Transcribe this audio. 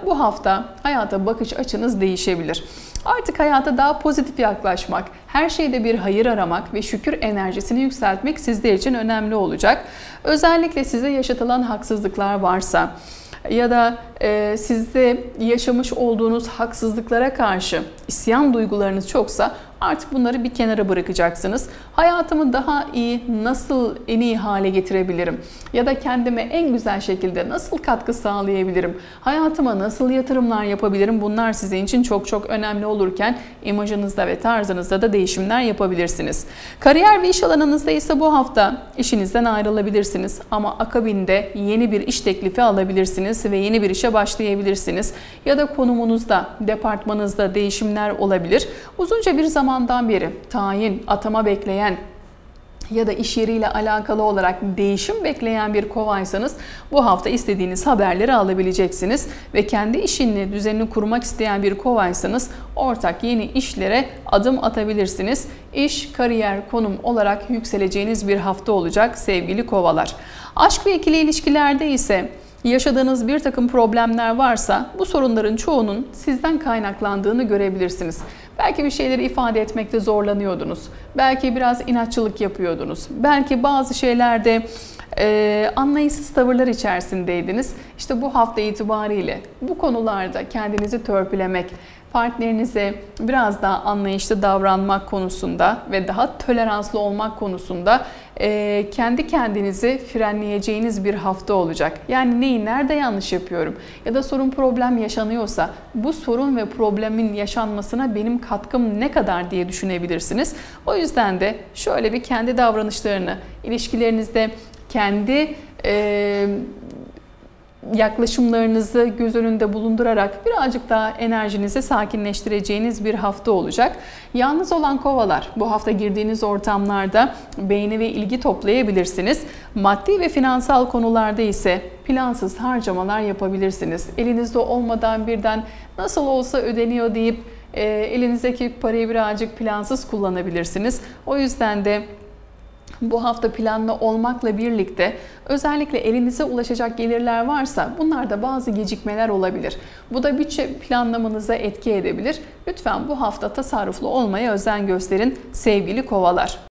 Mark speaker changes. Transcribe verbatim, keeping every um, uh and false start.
Speaker 1: bu hafta hayata bakış açınız değişebilir. Artık hayata daha pozitif yaklaşmak, her şeyde bir hayır aramak ve şükür enerjisini yükseltmek sizler için önemli olacak. Özellikle size yaşatılan haksızlıklar varsa ya da e, sizde yaşamış olduğunuz haksızlıklara karşı isyan duygularınız çoksa artık bunları bir kenara bırakacaksınız. Hayatımı daha iyi, nasıl en iyi hale getirebilirim? Ya da kendime en güzel şekilde nasıl katkı sağlayabilirim? Hayatıma nasıl yatırımlar yapabilirim? Bunlar sizin için çok çok önemli olurken imajınızda ve tarzınızda da değişimler yapabilirsiniz. Kariyer ve iş alanınızda ise bu hafta işinizden ayrılabilirsiniz. Ama akabinde yeni bir iş teklifi alabilirsiniz ve yeni bir işe başlayabilirsiniz. Ya da konumunuzda, departmanınızda değişimler olabilir. Uzunca bir zaman zamandan beri tayin, atama bekleyen ya da iş yeriyle alakalı olarak değişim bekleyen bir kovaysanız bu hafta istediğiniz haberleri alabileceksiniz ve kendi işini, düzenini kurmak isteyen bir kovaysanız ortak yeni işlere adım atabilirsiniz. İş, kariyer, konum olarak yükseleceğiniz bir hafta olacak sevgili kovalar. Aşk ve ikili ilişkilerde ise yaşadığınız bir takım problemler varsa bu sorunların çoğunun sizden kaynaklandığını görebilirsiniz. Belki bir şeyleri ifade etmekte zorlanıyordunuz. Belki biraz inatçılık yapıyordunuz. Belki bazı şeylerde e, anlayışsız tavırlar içerisindeydiniz. İşte bu hafta itibariyle bu konularda kendinizi törpülemek, partnerinize biraz daha anlayışlı davranmak konusunda ve daha toleranslı olmak konusunda e, kendi kendinizi frenleyeceğiniz bir hafta olacak. Yani neyi nerede yanlış yapıyorum ya da sorun problem yaşanıyorsa bu sorun ve problemin yaşanmasına benim katkım ne kadar diye düşünebilirsiniz. O yüzden de şöyle bir kendi davranışlarını, ilişkilerinizde kendi e, yaklaşımlarınızı göz önünde bulundurarak birazcık daha enerjinizi sakinleştireceğiniz bir hafta olacak. Yalnız olan kovalar, bu hafta girdiğiniz ortamlarda beğeni ve ilgi toplayabilirsiniz. Maddi ve finansal konularda ise plansız harcamalar yapabilirsiniz. Elinizde olmadan birden nasıl olsa ödeniyor deyip e, elinizdeki parayı birazcık plansız kullanabilirsiniz. O yüzden de bu hafta planlı olmakla birlikte özellikle elinize ulaşacak gelirler varsa bunlarda bazı gecikmeler olabilir. Bu da bütçe planlamanıza etki edebilir. Lütfen bu hafta tasarruflu olmaya özen gösterin sevgili kovalar.